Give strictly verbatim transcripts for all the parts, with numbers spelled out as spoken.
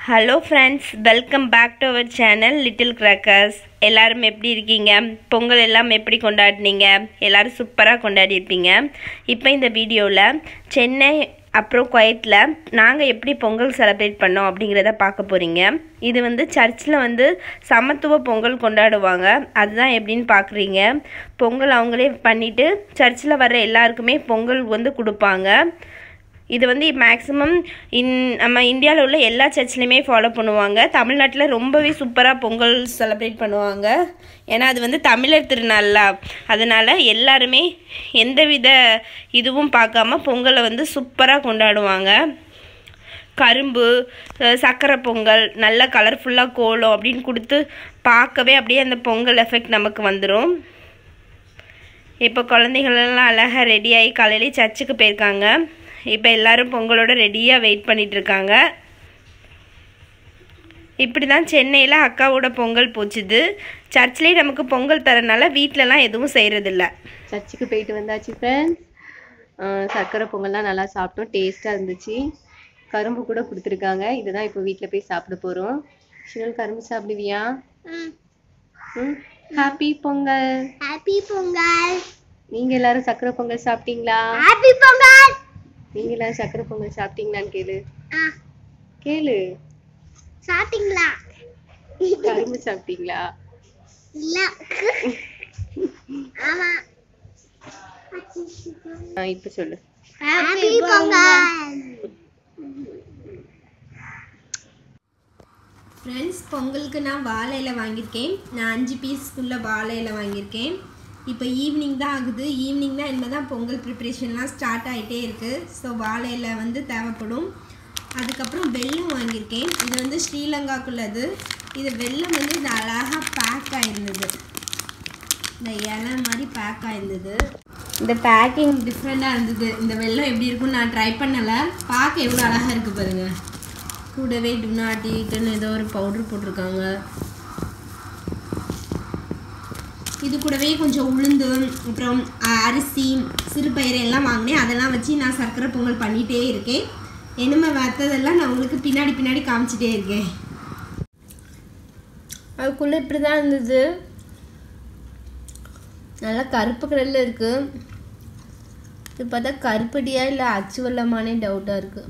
Hello friends, welcome back to our channel Little Crackers. எல்லாரும் எப்படி இருக்கீங்க? பொங்கல் எல்லாம் எப்படி கொண்டாடினீங்க? எல்லாரும் சூப்பரா கொண்டாடி இருப்பீங்க. இப்போ இந்த வீடியோல சென்னை அப்புறம் குவைட்ல நாங்க எப்படி பொங்கல் செலிப்ரேட் பண்ணோம் அப்படிங்கறத பார்க்க போறீங்க. இது வந்து சர்ச்சில் வந்து சமத்துவ பொங்கல் கொண்டாடுவாங்க. அதுதான் எப்படின்னு பார்க்குறீங்க. பொங்கல் அவங்களே பண்ணிட்டு சர்ச்சில் வர்ற எல்லாருக்குமே பொங்கல் வந்து கொடுப்பாங்க. இது வந்து மேக்ஸிமம் இன் நம்ம இந்தியாவில் உள்ள எல்லா சர்ச்லையுமே ஃபாலோ பண்ணுவாங்க. தமிழ்நாட்டில் ரொம்பவே சூப்பராக பொங்கல் செலிப்ரேட் பண்ணுவாங்க. ஏன்னா அது வந்து தமிழர் திருநாள்ல, அதனால் எல்லாருமே எந்தவித இதுவும் பார்க்காம பொங்கலை வந்து சூப்பராக கொண்டாடுவாங்க. கரும்பு, சக்கரை பொங்கல், நல்ல கலர்ஃபுல்லாக கோலம் அப்படின்னு கொடுத்து பார்க்கவே அப்படியே அந்த பொங்கல் எஃபெக்ட் நமக்கு வந்துடும். இப்போ குழந்தைகளெல்லாம் அழகாக ரெடியாகி காலையிலே சர்ச்சுக்கு போயிருக்காங்க. இப்போ எல்லாரும் பொங்கலோட ரெடியாக வெயிட் பண்ணிட்டு இருக்காங்க. இப்படி தான் சென்னையில் அக்காவோட பொங்கல் போச்சுது. சர்ச்லேயே நமக்கு பொங்கல் தரனால வீட்டிலலாம் எதுவும் செய்கிறதில்ல. சர்ச்சுக்கு போயிட்டு வந்தாச்சு ஃப்ரெண்ட்ஸ். சர்க்கரை பொங்கல்லாம் நல்லா சாப்பிட்டோம், டேஸ்ட்டாக இருந்துச்சு. கரும்பு கூட கொடுத்துருக்காங்க. இதுதான் இப்போ வீட்டில் போய் சாப்பிட போகிறோம். ஷினல், கரும்பு சாப்பிடுவியா? ம், ஹாப்பி பொங்கல். ஹாப்பி பொங்கல். நீங்கள் எல்லாரும் சர்க்கரை பொங்கல் சாப்பிட்டீங்களா? ஹாப்பி பொங்கல். நீங்க எல்லாரும் சக்கரை பொங்கல் சாப்பிட்டீங்களான்னு கேளு. ஆ, கேளு. சாப்பிட்டீங்களா? கரும்பு சாப்பிட்டீங்களா? இல்ல. ஆமா. இப்ப சொல்லு. ஹாப்பி பொங்கல். ஃப்ரெண்ட்ஸ், பொங்கலுக்கு நான் வாழை இலை வாங்கியிருக்கேன். நான் அஞ்சு பீஸ்க்குள்ள வாழை இலை வாங்கியிருக்கேன். இப்போ ஈவினிங் தான் ஆகுது. ஈவினிங் தான் இனிமேல் தான் பொங்கல் ப்ரிப்ரேஷன்லாம் ஸ்டார்ட் ஆகிட்டே இருக்குது. ஸோ வாழையில வந்து தேவைப்படும். அதுக்கப்புறம் வெல்லம் வாங்கியிருக்கேன். இது வந்து ஸ்ரீலங்காக்குள்ளது. இது வெல்லம் வந்து இது அழகாக பேக் ஆகிருந்தது. இந்த இலை மாதிரி பேக் ஆகிருந்தது. இந்த பேக்கிங் டிஃப்ரெண்ட்டாக இருந்தது. இந்த வெல்லம் எப்படி இருக்குன்னு நான் ட்ரை பண்ணலை. பார்க்க எவ்வளோ அழகாக இருக்குது பாருங்கள். கூடவே டு நாட் ஈட்னு ஏதோ ஒரு பவுட்ரு போட்டிருக்காங்க. இது கூடவே கொஞ்சம் உளுந்து, அப்புறம் அரிசி, சிறுபயிறு எல்லாம் வாங்கினேன். அதெல்லாம் வச்சு நான் சர்க்கரை பொங்கல் பண்ணிகிட்டே இருக்கேன். இனிமே வற்றதெல்லாம் நான் உங்களுக்கு பின்னாடி பின்னாடி காமிச்சிட்டே இருக்கேன். அதுக்குள்ளே இப்படி தான் இருந்தது. நல்லா கருப்பு கலரில் இருக்குது. இது பார்த்தா கருப்படியா இல்லை அச்சு வெல்லமானே டவுட்டாக இருக்குது.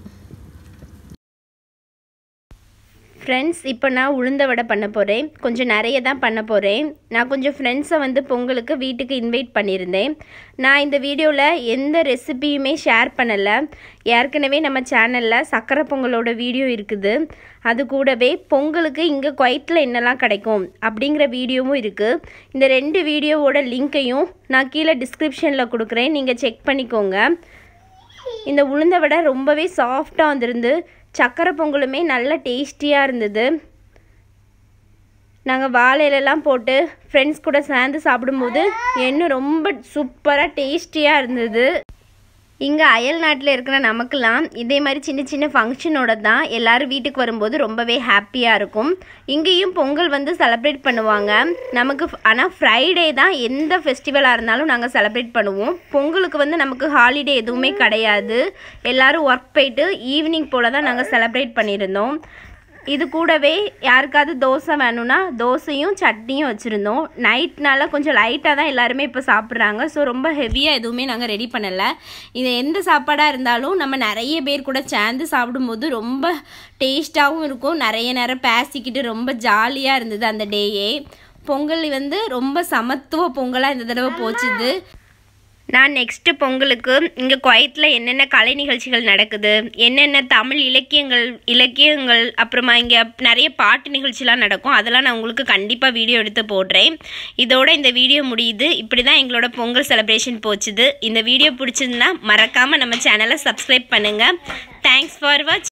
ஃப்ரெண்ட்ஸ், இப்போ நான் உளுந்த வடை பண்ண போகிறேன். கொஞ்சம் நிறைய தான் பண்ண போகிறேன். நான் கொஞ்சம் ஃப்ரெண்ட்ஸை வந்து பொங்கலுக்கு வீட்டுக்கு இன்வைட் பண்ணியிருந்தேன். நான் இந்த வீடியோவில் எந்த ரெசிபியுமே ஷேர் பண்ணலை. ஏற்கனவே நம்ம சேனலில் சக்கரை பொங்கலோட வீடியோ இருக்குது. அது கூடவே பொங்கலுக்கு இங்கே குவைத்தில் என்னெல்லாம் கிடைக்கும் அப்படிங்கிற வீடியோவும் இருக்குது. இந்த ரெண்டு வீடியோவோட லிங்க்கையும் நான் கீழே டிஸ்கிரிப்ஷனில் கொடுக்குறேன், நீங்கள் செக் பண்ணிக்கோங்க. இந்த உளுந்த வடை ரொம்பவே சாஃப்டாக வந்திருந்து. சக்கரை பொங்கலுமே நல்ல டேஸ்டியாக இருந்தது. நாங்கள் வாழையிலெல்லாம் போட்டு ஃப்ரெண்ட்ஸ் கூட சேர்ந்து சாப்பிடும்போது இன்னும் ரொம்ப சூப்பராக டேஸ்டியாக இருந்தது. இங்கே அயல் நாட்டில் இருக்கிற நமக்கெல்லாம் இதே மாதிரி சின்ன சின்ன ஃபங்க்ஷனோட தான் எல்லோரும் வீட்டுக்கு வரும்போது ரொம்பவே ஹாப்பியாக இருக்கும். இங்கேயும் பொங்கல் வந்து செலிப்ரேட் பண்ணுவாங்க நமக்கு. ஆனால் ஃப்ரைடே தான் எந்த ஃபெஸ்டிவலாக இருந்தாலும் நாங்கள் செலிப்ரேட் பண்ணுவோம். பொங்கலுக்கு வந்து நமக்கு ஹாலிடே எதுவுமே கிடையாது. எல்லோரும் ஒர்க் போயிட்டு ஈவினிங் போல் தான் நாங்கள் செலிப்ரேட் பண்ணியிருந்தோம். இது கூடவே யாருக்காவது தோசை வேணும்னா தோசையும் சட்னியும் வச்சுருந்தோம். நைட்னால கொஞ்சம் லைட்டாக தான் எல்லாருமே இப்போ சாப்பிட்றாங்க. ஸோ ரொம்ப ஹெவியாக எதுவுமே நாங்கள் ரெடி பண்ணலை. இது எந்த சாப்பாடாக இருந்தாலும் நம்ம நிறைய பேர் கூட சேர்ந்து சாப்பிடும்போது ரொம்ப டேஸ்ட்டாகவும் இருக்கும். நிறைய நேரம் பேசிக்கிட்டு ரொம்ப ஜாலியாக இருந்தது அந்த டேயே. பொங்கல் வந்து ரொம்ப சமத்துவ பொங்கலாக இந்த தடவை போச்சுது. நான் நெக்ஸ்ட்டு பொங்கலுக்கு இங்கே குவைத்தில் என்னென்ன கலை நிகழ்ச்சிகள் நடக்குது, என்னென்ன தமிழ் இலக்கியங்கள் இலக்கியங்கள் அப்புறமா இங்கே நிறைய பாட்டு நிகழ்ச்சிலாம் நடக்கும், அதெல்லாம் நான் உங்களுக்கு கண்டிப்பாக வீடியோ எடுத்து போடுறேன். இதோட இந்த வீடியோ முடியுது. இப்படி தான் எங்களோட பொங்கல் செலிப்ரேஷன் போச்சுது. இந்த வீடியோ பிடிச்சிருந்தா மறக்காமல் நம்ம சேனலை சப்ஸ்கிரைப் பண்ணுங்கள். Thanks for watch.